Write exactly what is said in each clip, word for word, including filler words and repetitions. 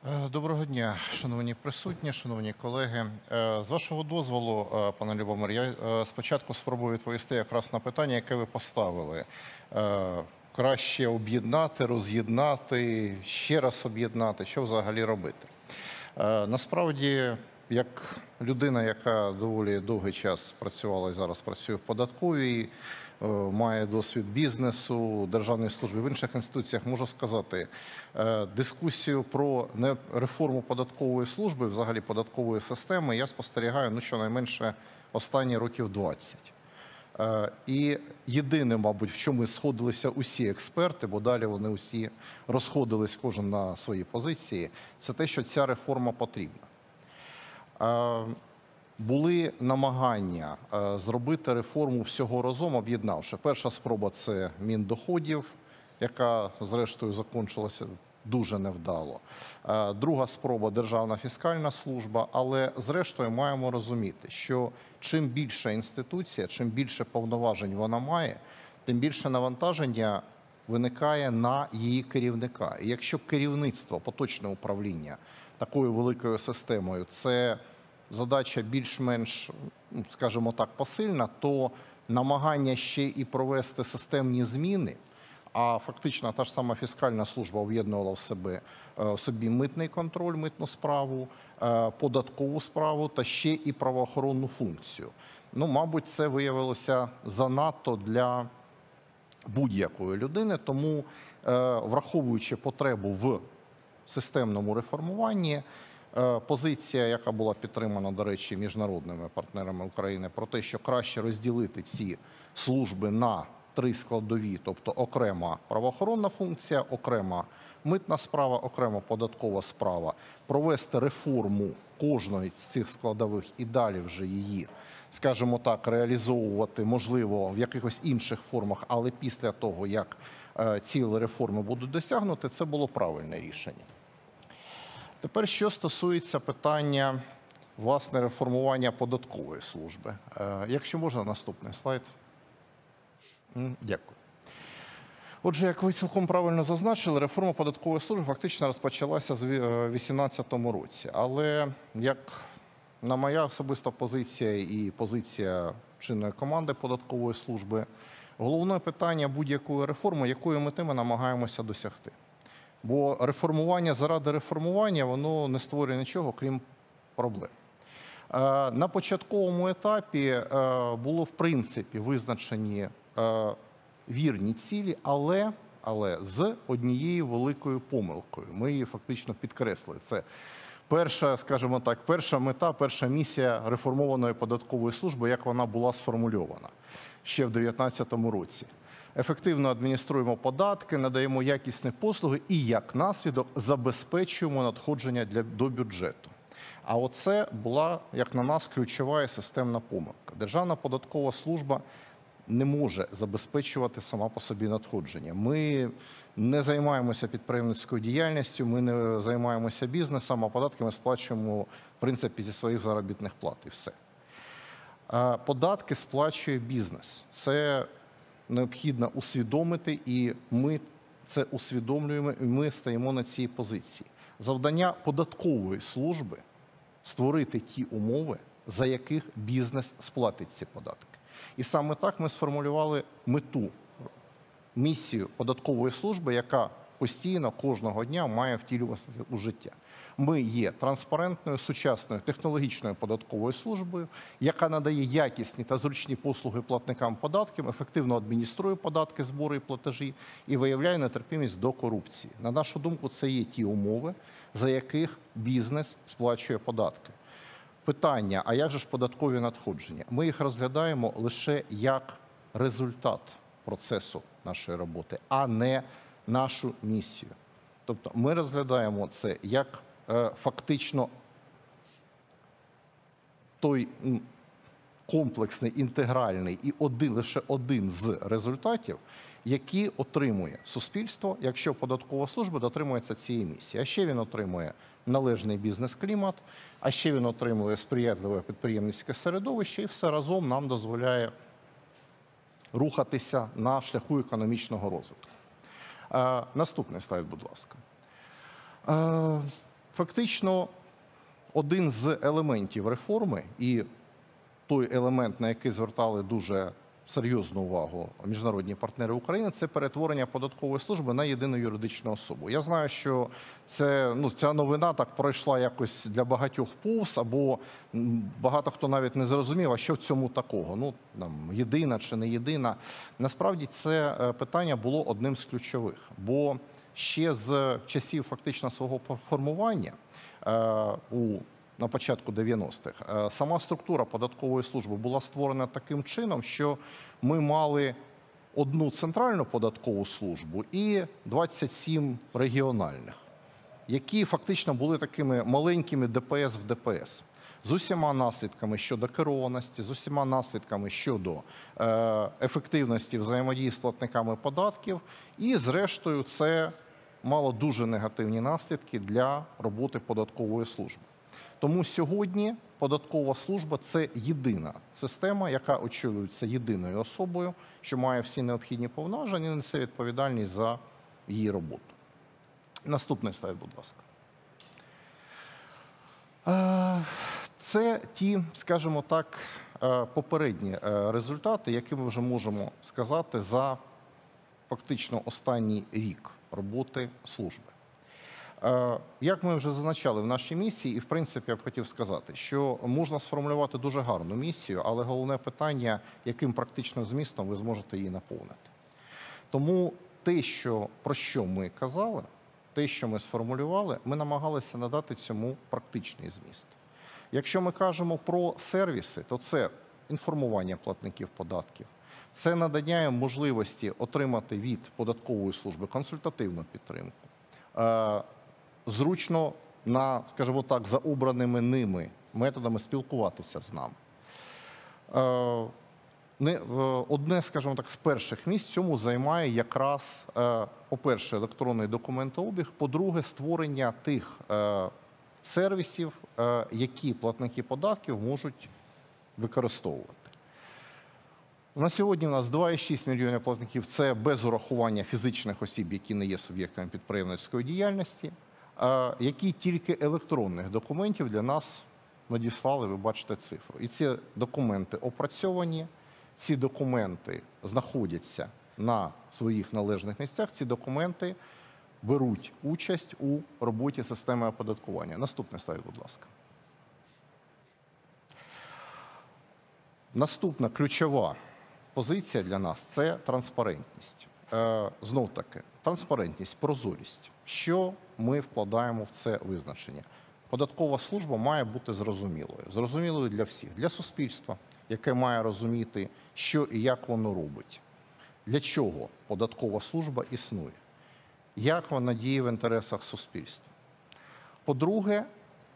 Е, Доброго дня, шановні присутні, шановні колеги. Е, З вашого дозволу, е, пане Любомир, я е, спочатку спробую відповісти якраз на питання, яке ви поставили. Е, Краще об'єднати, роз'єднати, ще раз об'єднати, що взагалі робити? Е, Насправді, як людина, яка доволі довгий час працювала і зараз працює в податковій, е, має досвід бізнесу, державної служби, в інших інституціях, можу сказати, е, дискусію про не реформу податкової служби, взагалі податкової системи, я спостерігаю, ну, щонайменше останні років двадцять. Е, І єдине, мабуть, в чому сходилися усі експерти, бо далі вони усі розходились кожен на свої позиції, це те, що ця реформа потрібна. Е, Були намагання е, зробити реформу всього разом, об'єднавши. Перша спроба – це Міндоходів, яка, зрештою, закінчилася дуже невдало. Е, Друга спроба – Державна фіскальна служба. Але, зрештою, маємо розуміти, що чим більша інституція, чим більше повноважень вона має, тим більше навантаження виникає на її керівника. І якщо керівництво, поточне управління такою великою системою – це задача більш-менш, скажімо так, посильна, то намагання ще і провести системні зміни, а фактично та ж сама фіскальна служба об'єднувала в себе в собі митний контроль, митну справу, податкову справу та ще і правоохоронну функцію. Ну, мабуть, це виявилося занадто для будь-якої людини, тому, враховуючи потребу в системному реформуванні, позиція, яка була підтримана, до речі, міжнародними партнерами України, про те, що краще розділити ці служби на три складові, тобто окрема правоохоронна функція, окрема митна справа, окрема податкова справа, провести реформу кожної з цих складових і далі вже її, скажімо так, реалізовувати, можливо, в якихось інших формах, але після того, як цілі реформи будуть досягнуті, це було правильне рішення. Тепер, що стосується питання, власне, реформування податкової служби. Якщо можна, наступний слайд. Дякую. Отже, як ви цілком правильно зазначили, реформа податкової служби фактично розпочалася в дві тисячі вісімнадцятому році. Але, як на моя особиста позиція і позиція чинної команди податкової служби, головне питання будь-якої реформи, якої мети ми намагаємося досягти. Бо реформування заради реформування, воно не створює нічого, крім проблем. На початковому етапі було, в принципі, визначені вірні цілі, але, але з однією великою помилкою. Ми її фактично підкреслили. Це перша, скажімо так, перша мета, перша місія реформованої податкової служби, як вона була сформульована ще в дві тисячі дев'ятнадцятому році. Ефективно адмініструємо податки, надаємо якісні послуги і, як наслідок, забезпечуємо надходження для, до бюджету. А оце була, як на нас, ключова і системна помилка. Державна податкова служба не може забезпечувати сама по собі надходження. Ми не займаємося підприємницькою діяльністю, ми не займаємося бізнесом, а податки ми сплачуємо, в принципі, зі своїх заробітних плат і все. Податки сплачує бізнес. Це необхідно усвідомити, і ми це усвідомлюємо, і ми стаємо на цій позиції. Завдання податкової служби – створити ті умови, за яких бізнес сплатить ці податки. І саме так ми сформулювали мету, місію податкової служби, яка постійно кожного дня має втілюватися у життя. Ми є транспарентною, сучасною, технологічною податковою службою, яка надає якісні та зручні послуги платникам податків, ефективно адмініструє податки, збори і платежі і виявляє нетерпимість до корупції. На нашу думку, це є ті умови, за яких бізнес сплачує податки. Питання, а як же ж податкові надходження? Ми їх розглядаємо лише як результат процесу нашої роботи, а не нашу місію. Тобто ми розглядаємо це як е, фактично той комплексний, інтегральний і один, лише один з результатів, які отримує суспільство, якщо податкова служба дотримується цієї місії. А ще він отримує належний бізнес-клімат, а ще він отримує сприятливе підприємницьке середовище, і все разом нам дозволяє рухатися на шляху економічного розвитку. Наступний слайд, будь ласка. Фактично, один з елементів реформи і той елемент, на який звертали дуже серйозну увагу міжнародні партнери України, це перетворення податкової служби на єдину юридичну особу. Я знаю, що це, ну, ця новина так пройшла якось для багатьох повз, або багато хто навіть не зрозумів, а що в цьому такого. Ну, там, єдина чи не єдина. Насправді це питання було одним з ключових, бо ще з часів фактично свого формування у на початку дев'яностих, сама структура податкової служби була створена таким чином, що ми мали одну центральну податкову службу і двадцять сім регіональних, які фактично були такими маленькими ДПС в ДПС. З усіма наслідками щодо керованості, з усіма наслідками щодо ефективності взаємодії з платниками податків, і зрештою це мало дуже негативні наслідки для роботи податкової служби. Тому сьогодні податкова служба – це єдина система, яка очолюється єдиною особою, що має всі необхідні повноваження і несе відповідальність за її роботу. Наступний слайд, будь ласка. Це ті, скажімо так, попередні результати, які ми вже можемо сказати за фактично останній рік роботи служби. Як ми вже зазначали в нашій місії, і в принципі я б хотів сказати, що можна сформулювати дуже гарну місію, але головне питання, яким практичним змістом ви зможете її наповнити. Тому те, що, про що ми казали, те, що ми сформулювали, ми намагалися надати цьому практичний зміст. Якщо ми кажемо про сервіси, то це інформування платників податків, це надання їм можливості отримати від податкової служби консультативну підтримку, зручно на, скажімо так, за обраними ними методами спілкуватися з нами. Одне, скажімо так, з перших місць цьому займає якраз, по-перше, електронний документообіг, по-друге, створення тих сервісів, які платники податків можуть використовувати. На сьогодні у нас два цілих шість мільйонів платників – це без урахування фізичних осіб, які не є суб'єктами підприємницької діяльності, які тільки електронних документів для нас надіслали, ви бачите цифру. І ці документи опрацьовані, ці документи знаходяться на своїх належних місцях, ці документи беруть участь у роботі системи оподаткування. Наступний слайд, будь ласка. Наступна ключова позиція для нас – це транспарентність. Знов таки, транспарентність, прозорість. Що ми вкладаємо в це визначення? Податкова служба має бути зрозумілою. Зрозумілою для всіх. Для суспільства, яке має розуміти, що і як воно робить. Для чого податкова служба існує? Як вона діє в інтересах суспільства? По-друге,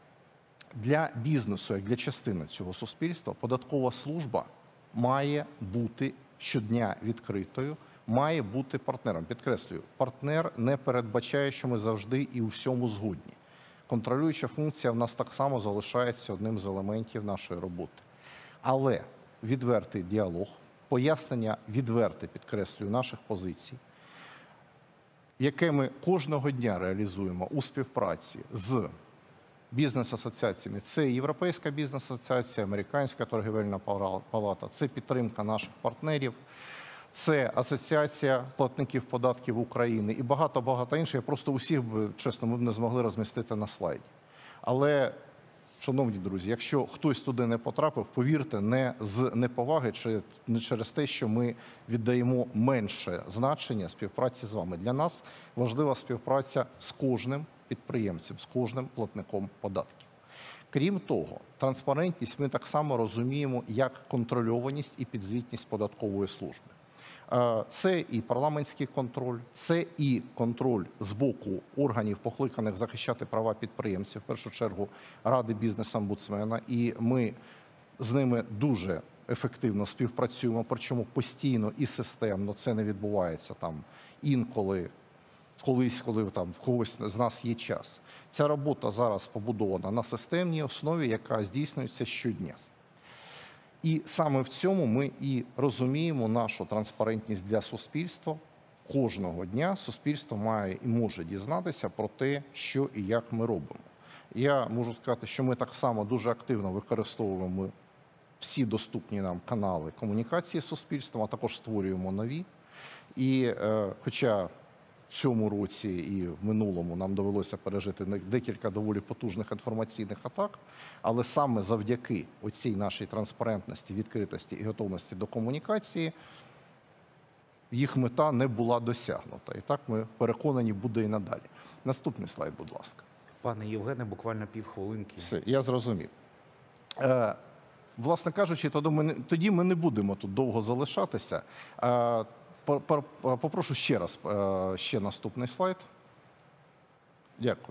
для бізнесу, як для частини цього суспільства, податкова служба має бути щодня відкритою, має бути партнером. Підкреслюю, партнер не передбачає, що ми завжди і у всьому згодні. Контролююча функція в нас так само залишається одним з елементів нашої роботи. Але відвертий діалог, пояснення відверте, підкреслюю, наших позицій, яке ми кожного дня реалізуємо у співпраці з бізнес-асоціаціями. Це Європейська бізнес-асоціація, Американська торгівельна палата, це підтримка наших партнерів, це Асоціація платників податків України і багато-багато інших. Я просто усіх, чесно, ми б не змогли розмістити на слайді. Але, шановні друзі, якщо хтось туди не потрапив, повірте, не з неповаги чи не через те, що ми віддаємо менше значення співпраці з вами. Для нас важлива співпраця з кожним підприємцем, з кожним платником податків. Крім того, транспарентність ми так само розуміємо як контрольованість і підзвітність податкової служби. Це і парламентський контроль, це і контроль з боку органів, покликаних захищати права підприємців, в першу чергу Ради бізнес-омбудсмена, і ми з ними дуже ефективно співпрацюємо, причому постійно і системно. Це не відбувається там інколи, колись, коли там в когось з нас є час. Ця робота зараз побудована на системній основі, яка здійснюється щодня. І саме в цьому ми і розуміємо нашу транспарентність для суспільства. Кожного дня суспільство має і може дізнатися про те, що і як ми робимо. Я можу сказати, що ми так само дуже активно використовуємо всі доступні нам канали комунікації з суспільством, а також створюємо нові. І е, хоча в цьому році і в минулому нам довелося пережити декілька доволі потужних інформаційних атак, але саме завдяки оцій нашій транспарентності, відкритості і готовності до комунікації їх мета не була досягнута. І так ми переконані, буде і надалі. Наступний слайд, будь ласка. Пане Євгене, буквально півхвилинки. Все, я зрозумів. Е, власне кажучи, тоді ми, не, тоді ми не будемо тут довго залишатися. Е, Попрошу ще раз, ще наступний слайд. Дякую.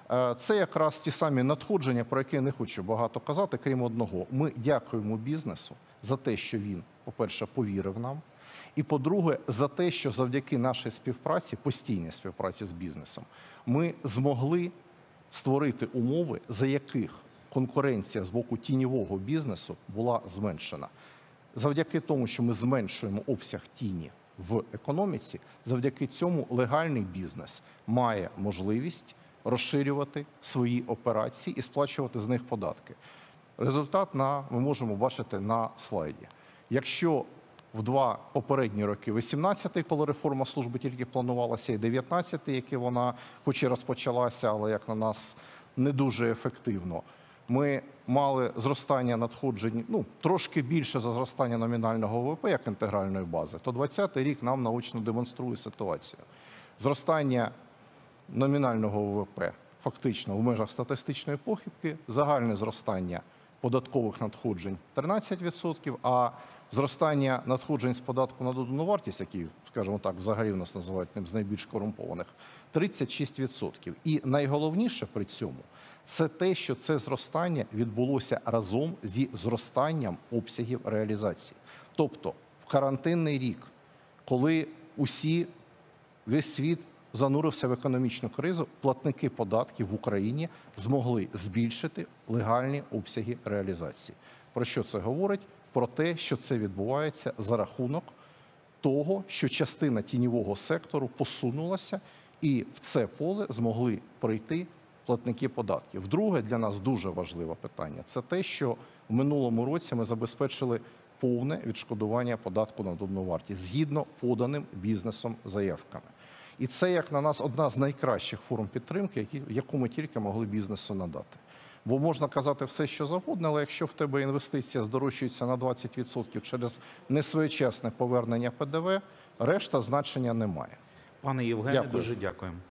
Це якраз ті самі надходження, про які я не хочу багато казати, крім одного. Ми дякуємо бізнесу за те, що він, по-перше, повірив нам, і, по-друге, за те, що завдяки нашій співпраці, постійній співпраці з бізнесом, ми змогли створити умови, за яких конкуренція з боку тіньового бізнесу була зменшена. Завдяки тому, що ми зменшуємо обсяг тіні в економіці, завдяки цьому легальний бізнес має можливість розширювати свої операції і сплачувати з них податки. Результат на, ми можемо бачити на слайді. Якщо в два попередні роки, вісімнадцятий, коли реформа служби тільки планувалася, і дев'ятнадцятий, який вона хоч і розпочалася, але, як на нас, не дуже ефективно, ми мали зростання надходжень, ну, трошки більше за зростання номінального ВВП, як інтегральної бази, то двадцятий рік нам наочно демонструє ситуацію. Зростання номінального ВВП фактично в межах статистичної похибки, загальне зростання податкових надходжень тринадцять відсотків, а зростання надходжень з податку на додану вартість, які, скажімо так, взагалі в нас називають одним з найбільш корумпованих, тридцять шість відсотків. І найголовніше при цьому – це те, що це зростання відбулося разом зі зростанням обсягів реалізації. Тобто в карантинний рік, коли усі, весь світ занурився в економічну кризу, платники податків в Україні змогли збільшити легальні обсяги реалізації. Про що це говорить? Про те, що це відбувається за рахунок того, що частина тіньового сектору посунулася, і в це поле змогли прийти платники податків. Друге, для нас дуже важливе питання – це те, що в минулому році ми забезпечили повне відшкодування податку на додану вартість згідно поданим бізнесом заявками. І це, як на нас, одна з найкращих форм підтримки, яку ми тільки могли бізнесу надати. Бо можна казати все, що завгодно, але якщо в тебе інвестиція здорожчується на двадцять відсотків через несвоєчасне повернення Пе Де Ве, решта значення не має. Пане Євгене, Дякую. дуже дякуємо.